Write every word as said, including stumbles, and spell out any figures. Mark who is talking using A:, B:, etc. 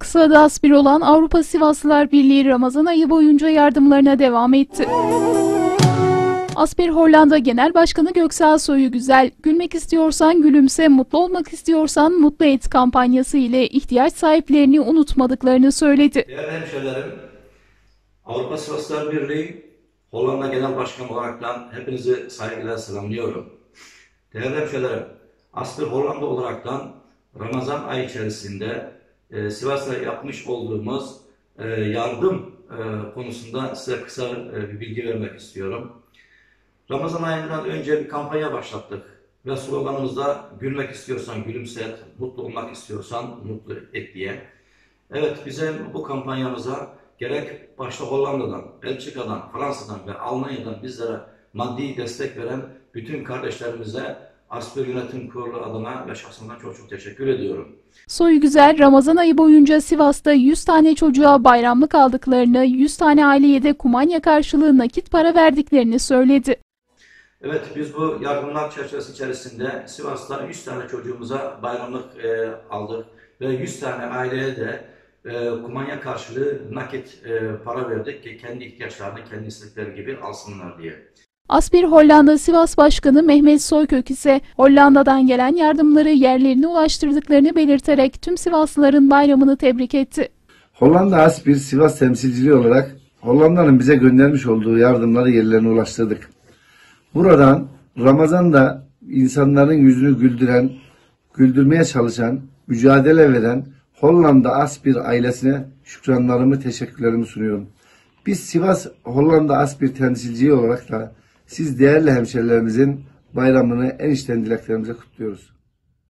A: maksadı aspir olan Avrupa Sivaslılar Birliği Ramazan ayı boyunca yardımlarına devam etti. Aspir Hollanda Genel Başkanı Göksel Soyugüzel, "Gülmek istiyorsan gülümse, mutlu olmak istiyorsan mutlu et" kampanyası ile ihtiyaç sahiplerini unutmadıklarını söyledi.
B: Değerli hemşehrilerim, Avrupa Sivaslılar Birliği Hollanda Genel Başkanı olaraktan hepinizi saygıyla selamlıyorum. Değerli hemşehrilerim, Aspir Hollanda olaraktan Ramazan ayı içerisinde e, Sivas'ta yapmış olduğumuz e, yardım e, konusunda size kısa e, bir bilgi vermek istiyorum. Ramazan ayından önce bir kampanya başlattık ve sloganımızda "Gülmek istiyorsan gülümset, mutlu olmak istiyorsan mutlu et" diye. Evet, bize bu kampanyamıza gerek başta Hollanda'dan, Belçika'dan, Fransa'dan ve Almanya'dan bizlere maddi destek veren bütün kardeşlerimize Aspir Yönetim Kurulu adına ve şahsımdan çok çok teşekkür ediyorum.
A: Soyugüzel, Ramazan ayı boyunca Sivas'ta yüz tane çocuğa bayramlık aldıklarını, yüz tane aileye de kumanya karşılığı nakit para verdiklerini söyledi.
B: Evet, biz bu yardımlar çerçevesi içerisinde Sivas'ta yüz tane çocuğumuza bayramlık e, aldık ve yüz tane aileye de e, kumanya karşılığı nakit e, para verdik ki kendi ihtiyaçlarını kendi istedikleri gibi alsınlar diye.
A: Aspir Hollanda Sivas Başkanı Mehmet Soykök ise Hollanda'dan gelen yardımları yerlerine ulaştırdıklarını belirterek tüm Sivaslıların bayramını tebrik etti.
C: Hollanda Aspir Sivas temsilciliği olarak Hollanda'nın bize göndermiş olduğu yardımları yerlerine ulaştırdık. Buradan Ramazan'da insanların yüzünü güldüren, güldürmeye çalışan, mücadele veren Hollanda Aspir ailesine şükranlarımı, teşekkürlerimi sunuyorum. Biz Sivas Hollanda Aspir temsilciliği olarak da siz değerli hemşerilerimizin bayramını en içten dileklerimize kutluyoruz.